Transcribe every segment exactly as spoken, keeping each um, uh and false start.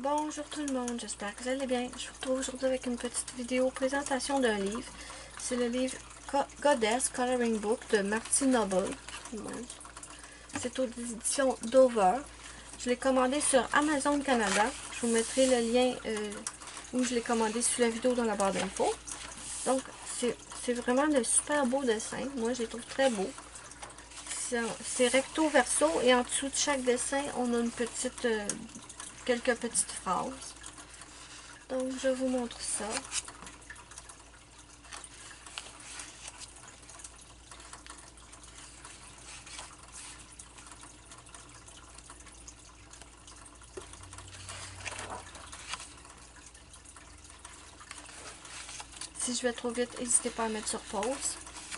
Bonjour tout le monde, j'espère que vous allez bien. Je vous retrouve aujourd'hui avec une petite vidéo présentation d'un livre. C'est le livre Goddess Coloring Book de Marty Noble. C'est aux éditions Dover. Je l'ai commandé sur Amazon Canada. Je vous mettrai le lien euh, où je l'ai commandé sous la vidéo dans la barre d'infos. Donc, c'est vraiment de super beaux dessins. Moi, je les trouve très beaux. C'est recto verso et en dessous de chaque dessin, on a une petite, euh, quelques petites phrases. Donc, je vous montre ça. Si je vais trop vite, n'hésitez pas à mettre sur pause.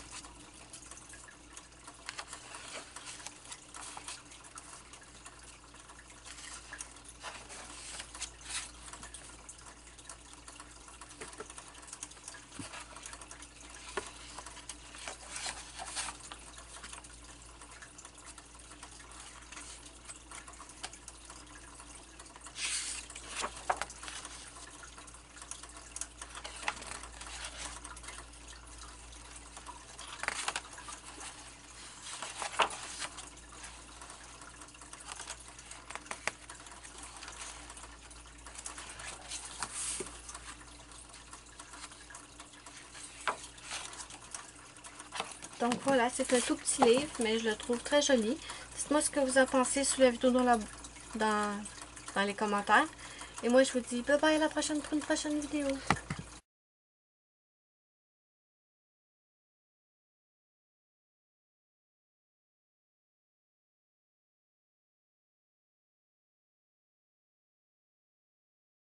Donc voilà, c'est un tout petit livre, mais je le trouve très joli. Dites-moi ce que vous en pensez sous la vidéo dans, la, dans, dans les commentaires. Et moi, je vous dis bye bye à la prochaine pour une prochaine vidéo.